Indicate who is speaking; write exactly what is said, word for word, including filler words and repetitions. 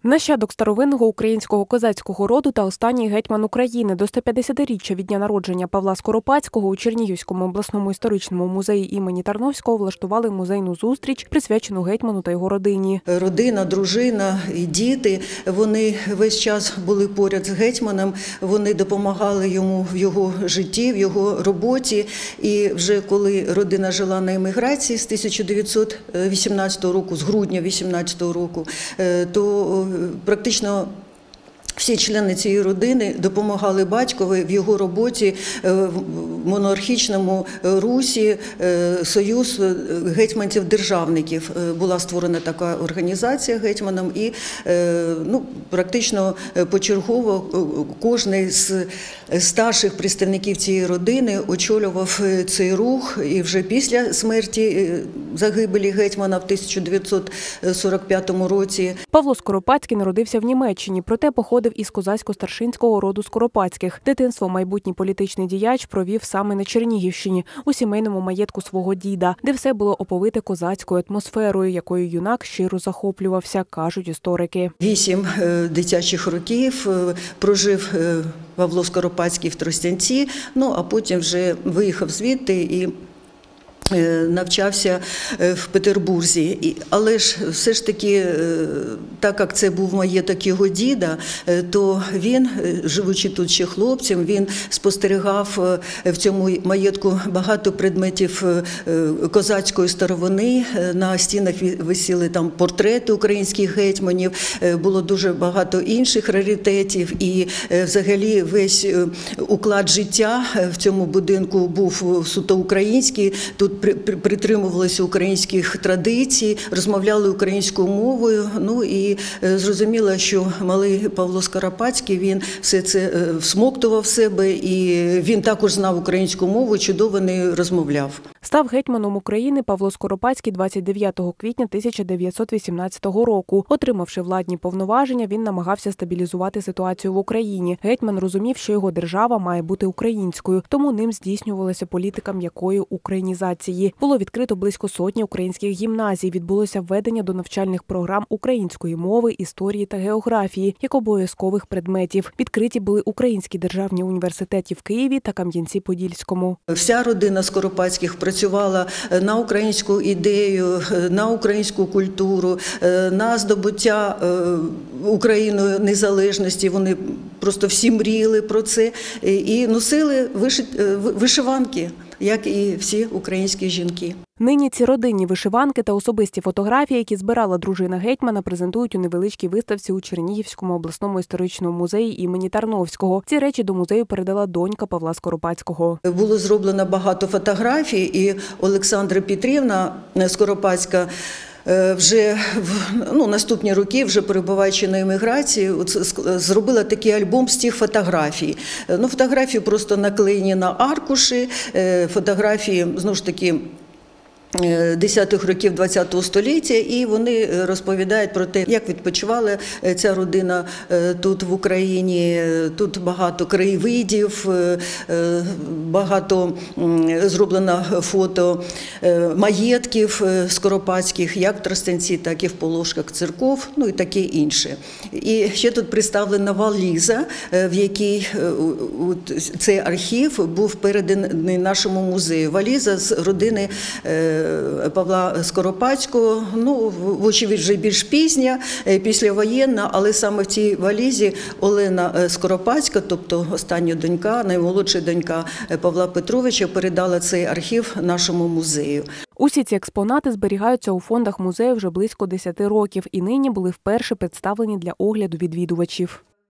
Speaker 1: Нащадок старовинного українського козацького роду та останній гетьман України. До стоп'ятдесятиріччя від дня народження Павла Скоропадського у Чернігівському обласному історичному музеї імені Тарновського влаштували музейну зустріч, присвячену гетьману та його родині.
Speaker 2: Родина, дружина і діти, вони весь час були поряд з гетьманом, вони допомагали йому в його житті, в його роботі. І вже коли родина жила на еміграції з тисяча дев'ятсот вісімнадцятого року, з грудня вісімнадцятого року, то практично всі члени цієї родини допомагали батькові в його роботі в монархічному Русі, Союз гетьманців-державників. Була створена така організація гетьманом і ну, практично почергово кожен з старших представників цієї родини очолював цей рух. І вже після смерті загибелі гетьмана в тисяча дев'ятсот сорок п'ятому році.
Speaker 1: Павло Скоропадський народився в Німеччині, проте походив із козацько-старшинського роду Скоропадських. Дитинство майбутній політичний діяч провів саме на Чернігівщині, у сімейному маєтку свого діда, де все було оповите козацькою атмосферою, якою юнак щиро захоплювався, кажуть історики.
Speaker 2: Вісім дитячих років прожив Павло Скоропадський в Тростянці, ну а потім вже виїхав звідти і навчався в Петербурзі. Але ж все ж таки, так як це був маєток його діда, то він, живучи тут ще хлопцем, він спостерігав в цьому маєтку багато предметів козацької старовини. На стінах висіли там портрети українських гетьманів, було дуже багато інших раритетів. І взагалі весь уклад життя в цьому будинку був суто український. Тут притримувалися українських традицій, розмовляли українською мовою. Ну і зрозуміло, що малий Павло Скоропадський, він все це всмоктував в себе, і він також знав українську мову, чудово нею розмовляв.
Speaker 1: Став гетьманом України Павло Скоропадський двадцять дев'ятого квітня тисяча дев'ятсот вісімнадцятого року. Отримавши владні повноваження, він намагався стабілізувати ситуацію в Україні. Гетьман розумів, що його держава має бути українською, тому ним здійснювалася політика м'якої українізації. Було відкрито близько сотні українських гімназій, відбулося введення до навчальних програм української мови, історії та географії, як обов'язкових предметів. Відкриті були українські державні університети в Києві та Кам'янці-Подільському.
Speaker 2: Вся родина Скоропадських працювала на українську ідею, на українську культуру, на здобуття Україною незалежності. Вони просто всі мріяли про це і носили вишиванки, як і всі українські жінки.
Speaker 1: Нині ці родинні вишиванки та особисті фотографії, які збирала дружина гетьмана, презентують у невеличкій виставці у Чернігівському обласному історичному музеї імені Тарновського. Ці речі до музею передала донька Павла Скоропадського.
Speaker 2: Було зроблено багато фотографій, і Олександра Петрівна Скоропадська вже в ну, наступні роки, вже перебуваючи на еміграції, зробила такий альбом з тих фотографій. Ну, фотографії просто наклеєні на аркуші, фотографії, знову ж таки, десятих років ХХ століття, і вони розповідають про те, як відпочивала ця родина тут в Україні. Тут багато краєвидів, багато зроблено фото маєтків скоропадських, як в Тростянці, так і в Полошках церков, ну і таке інше. І ще тут представлена валіза, в якій цей архів був переданий нашому музею. Валіза з родини Павла Скоропадського, ну, вочевидь, вже більш пізня, післявоєнна, але саме в цій валізі Олена Скоропадська, тобто остання донька, наймолодша донька Павла Петровича, передала цей архів нашому музею.
Speaker 1: Усі ці експонати зберігаються у фондах музею вже близько десяти років і нині були вперше представлені для огляду відвідувачів.